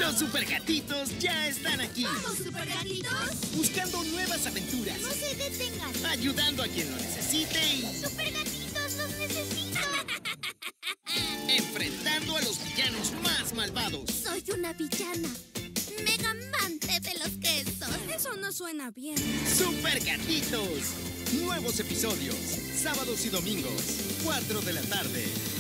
Los supergatitos ya están aquí. ¡Vamos, supergatitos! Buscando nuevas aventuras. ¡No se detengan! Ayudando a quien lo necesite y ¡Supergatitos, los necesito! enfrentando a los villanos más malvados. Soy una villana. Mega amante de los quesos. Eso no suena bien. Supergatitos. Nuevos episodios. Sábados y domingos, 4 de la tarde.